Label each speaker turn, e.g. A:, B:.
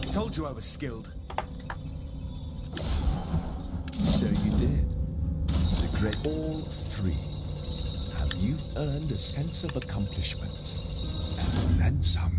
A: told you I was skilled.
B: So you did. Regret all three. And you've earned a sense of accomplishment. And then some.